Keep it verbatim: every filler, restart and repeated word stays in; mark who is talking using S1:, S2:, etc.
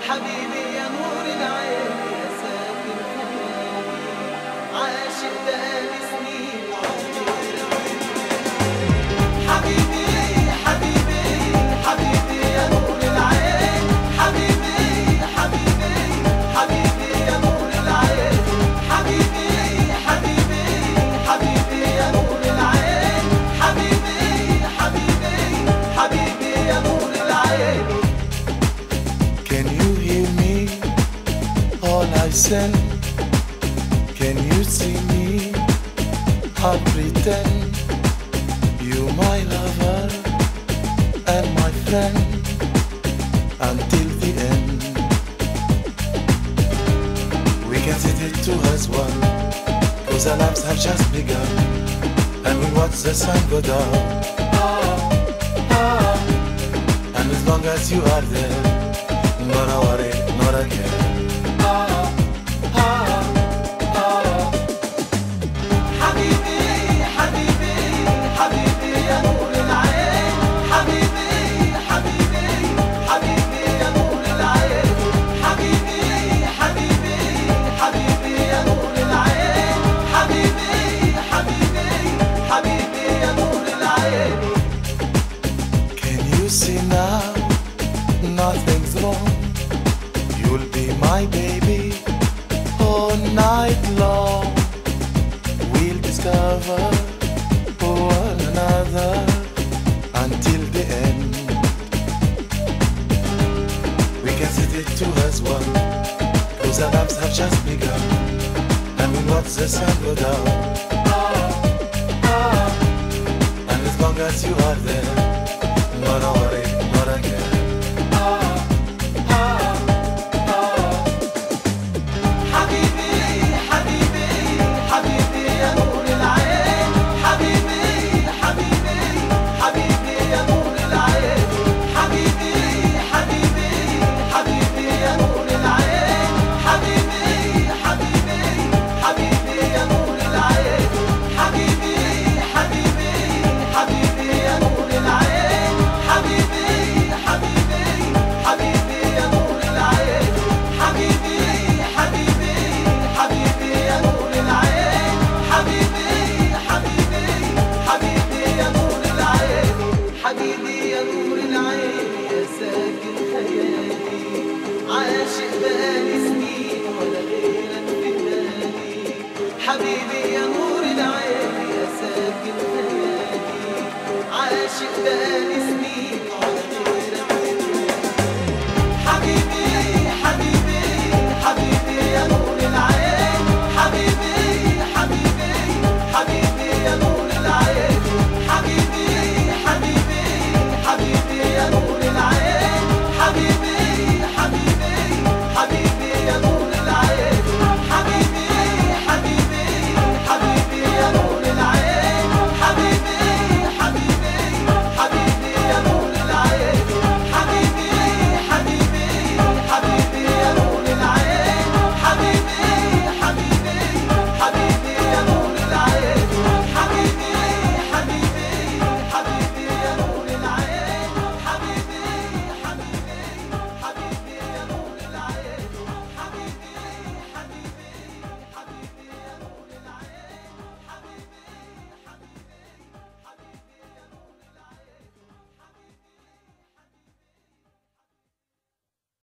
S1: حبيبي يا نور العين يا ساكن خيالي عاشق بقالي سنين عمري حبيبي حبيبي حبيبي يا نور العين حبيبي حبيبي حبيبي يا نور العين حبيبي حبيبي حبيبي يا نور العين حبيبي حبيبي حبيبي يا نور العين.
S2: Can you hear me? All I send. Can you see me? I'll pretend you my lover and my friend until the end. We can sit it to as one, cause our lives have just begun, and we watch the sun go down. And as long as you are there, not a worry, not a care.
S1: حبيبي حبيبي حبيبي يا نور العين حبيبي حبيبي حبيبي يا نور العين حبيبي حبيبي حبيبي يا نور العين حبيبي حبيبي حبيبي يا نور العين.
S2: Can you see now? Nothing's wrong. You'll be my baby all night long. We'll discover one another until the end. We can sit it two as one, cause our lives have just begun, and we watch the sun go down. And as long as you are there,